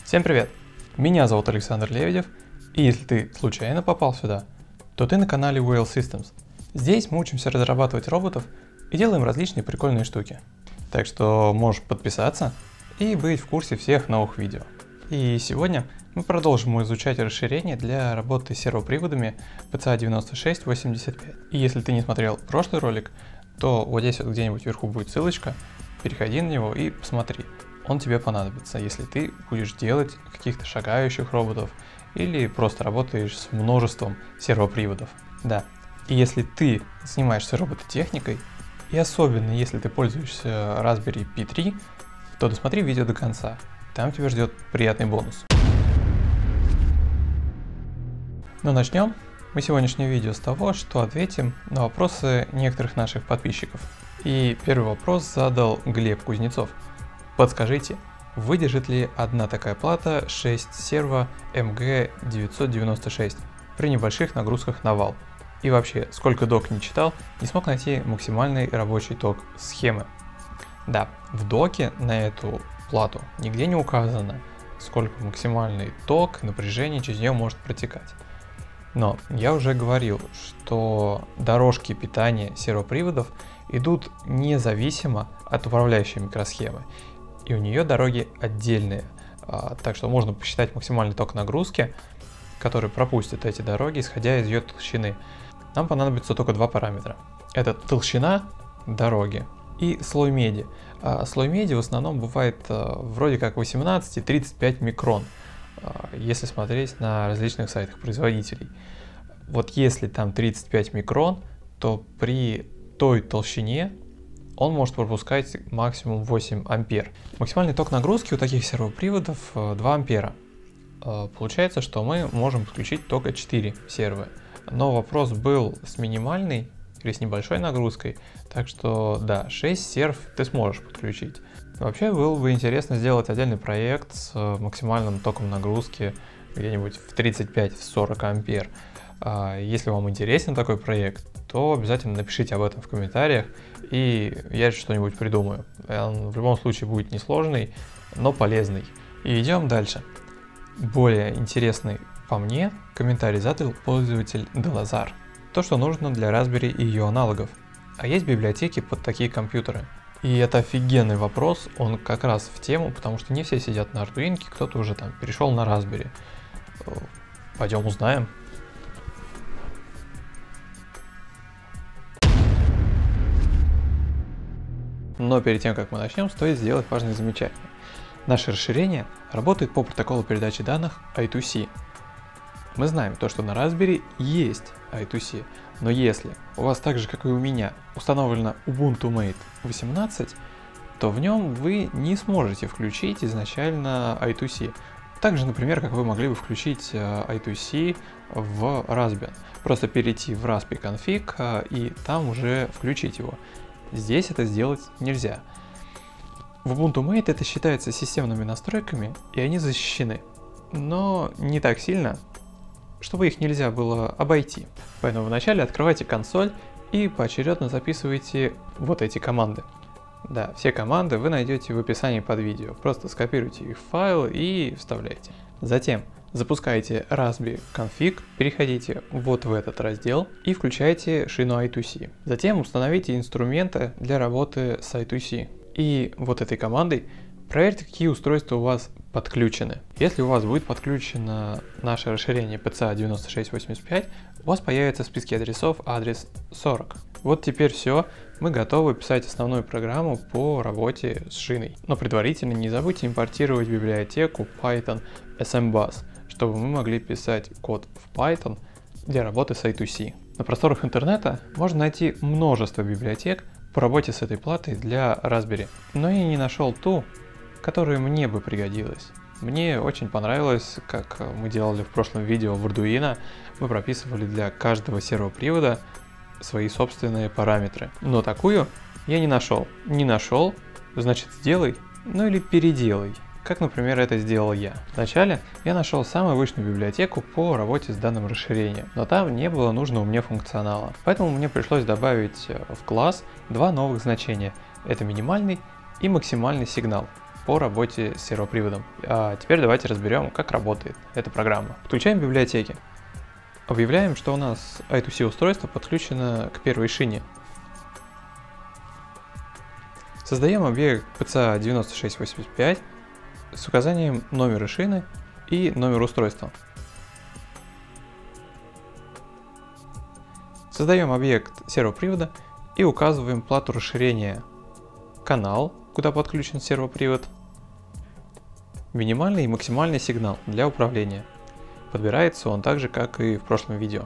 Всем привет! Меня зовут Александр Лебедев, и если ты случайно попал сюда, то ты на канале Whale Systems. Здесь мы учимся разрабатывать роботов и делаем различные прикольные штуки. Так что можешь подписаться и быть в курсе всех новых видео. И сегодня мы продолжим изучать расширение для работы с сервоприводами PCA-9685. И если ты не смотрел прошлый ролик, то вот здесь вот где-нибудь вверху будет ссылочка, переходи на него и посмотри. Он тебе понадобится, если ты будешь делать каких-то шагающих роботов или просто работаешь с множеством сервоприводов. Да, и если ты занимаешься робототехникой, и особенно если ты пользуешься Raspberry Pi 3, то досмотри видео до конца, там тебя ждет приятный бонус. Но начнем мы сегодняшнее видео с того, что ответим на вопросы некоторых наших подписчиков. И первый вопрос задал Глеб Кузнецов. Подскажите, выдержит ли одна такая плата 6 серво MG996 при небольших нагрузках на вал? И вообще, сколько док не читал, не смог найти максимальный рабочий ток схемы. Да, в доке на эту плату нигде не указано, сколько максимальный ток, напряжение через нее может протекать. Но я уже говорил, что дорожки питания сервоприводов идут независимо от управляющей микросхемы. И у нее дороги отдельные, так что можно посчитать максимальный ток нагрузки, который пропустит эти дороги, исходя из ее толщины. Нам понадобится только два параметра. Это толщина дороги и слой меди. Слой меди в основном бывает вроде как 18-35 микрон, если смотреть на различных сайтах производителей. Вот если там 35 микрон, то при той толщине он может пропускать максимум 8 ампер. Максимальный ток нагрузки у таких сервоприводов 2 ампера. Получается, что мы можем подключить только 4 сервы. Но вопрос был с минимальной или с небольшой нагрузкой, так что да, 6 серв ты сможешь подключить. Вообще было бы интересно сделать отдельный проект с максимальным током нагрузки где-нибудь в 35-40 ампер. Если вам интересен такой проект, то обязательно напишите об этом в комментариях, и я что-нибудь придумаю. Он в любом случае будет несложный, но полезный. И идем дальше. Более интересный по мне комментарий задал пользователь Делазар. То, что нужно для Raspberry и ее аналогов. А есть библиотеки под такие компьютеры? И это офигенный вопрос, он как раз в тему, потому что не все сидят на Arduino, кто-то уже там перешел на Raspberry. Пойдем узнаем. Но перед тем, как мы начнем, стоит сделать важное замечание. Наше расширение работает по протоколу передачи данных I2C. Мы знаем то, что на Raspberry есть I2C, но если у вас так же, как и у меня, установлено Ubuntu Mate 18, то в нем вы не сможете включить изначально I2C. Так же, например, как вы могли бы включить I2C в Raspbian. Просто перейти в Raspi config и там уже включить его. Здесь это сделать нельзя. В Ubuntu Mate это считается системными настройками, и они защищены. Но не так сильно, чтобы их нельзя было обойти. Поэтому вначале открывайте консоль и поочередно записывайте вот эти команды. Да, все команды вы найдете в описании под видео. Просто скопируйте их в файл и вставляйте. Затем запускайте Raspi config, переходите вот в этот раздел и включайте шину I2C. Затем установите инструменты для работы с I2C. И вот этой командой проверьте, какие устройства у вас подключены. Если у вас будет подключено наше расширение PCA-9685, у вас появится в списке адресов адрес 40. Вот теперь все, мы готовы писать основную программу по работе с шиной. Но предварительно не забудьте импортировать библиотеку Python SMBus, чтобы мы могли писать код в Python для работы с I2C. На просторах интернета можно найти множество библиотек по работе с этой платой для Raspberry, но я не нашел ту, которая мне бы пригодилась. Мне очень понравилось, как мы делали в прошлом видео в Arduino, мы прописывали для каждого сервопривода свои собственные параметры. Но такую я не нашел. Не нашел, значит сделай, ну или переделай. Как, например, это сделал я. Вначале я нашел самую обычную библиотеку по работе с данным расширением, но там не было нужного мне функционала. Поэтому мне пришлось добавить в класс два новых значения. Это минимальный и максимальный сигнал. по работе с сервоприводом. А теперь давайте разберем, как работает эта программа. Подключаем библиотеки. Объявляем, что у нас I2C устройство подключено к первой шине. Создаем объект PCA9685 с указанием номера шины и номер устройства. Создаем объект сервопривода и указываем плату расширения канал, куда подключен сервопривод, минимальный и максимальный сигнал для управления. Подбирается он так же, как и в прошлом видео.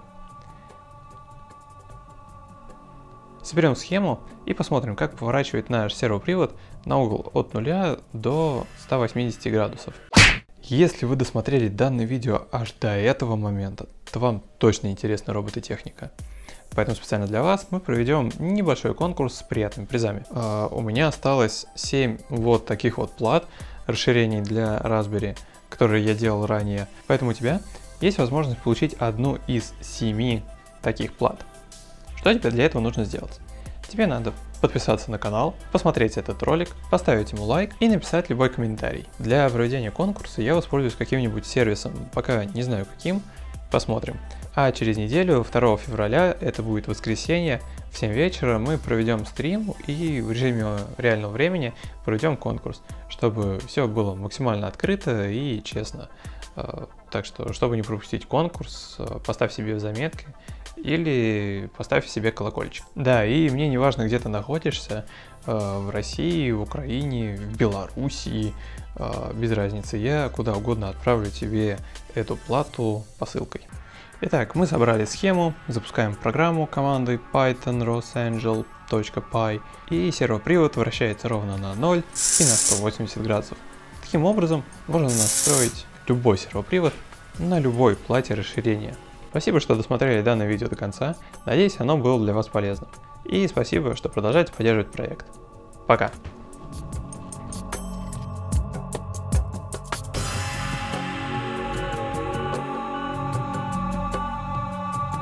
Соберем схему и посмотрим, как поворачивает наш сервопривод на угол от 0 до 180 градусов. Если вы досмотрели данное видео аж до этого момента, то вам точно интересна робототехника. Поэтому специально для вас мы проведем небольшой конкурс с приятными призами. У меня осталось 7 вот таких вот плат расширений для Raspberry, которые я делал ранее. Поэтому у тебя есть возможность получить одну из 7 таких плат. Что тебе для этого нужно сделать? Тебе надо подписаться на канал, посмотреть этот ролик, поставить ему лайк и написать любой комментарий. Для проведения конкурса я воспользуюсь каким-нибудь сервисом, пока не знаю каким, посмотрим. А через неделю, 2 февраля, это будет воскресенье, в 7 вечера мы проведем стрим и в режиме реального времени проведем конкурс, чтобы все было максимально открыто и честно. Так что, чтобы не пропустить конкурс, поставь себе в заметки или поставь себе колокольчик. Да, и мне не важно, где ты находишься, в России, в Украине, в Белоруссии, без разницы, я куда угодно отправлю тебе эту плату посылкой. Итак, мы собрали схему, запускаем программу командой python rosangel.py и сервопривод вращается ровно на 0 и на 180 градусов. Таким образом, можно настроить любой сервопривод на любой плате расширения. Спасибо, что досмотрели данное видео до конца, надеюсь, оно было для вас полезным. И спасибо, что продолжаете поддерживать проект. Пока!